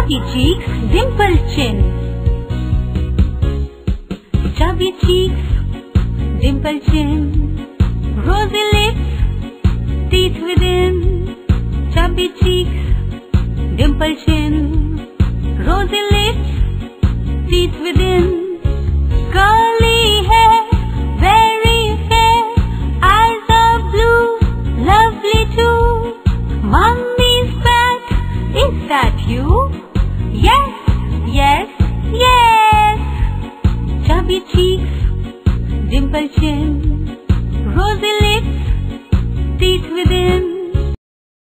Chubby cheeks, dimpled chin. Chubby cheeks, dimpled chin. Rosy lips, teeth within. Chubby cheeks, dimpled chin. Rosy lips, teeth within. Curly hair, very fair. Eyes are blue, lovely too. Mummy's back, is that you? Yes, yes, yes. Chubby cheeks, dimpled chin. Rosy lips, teeth within.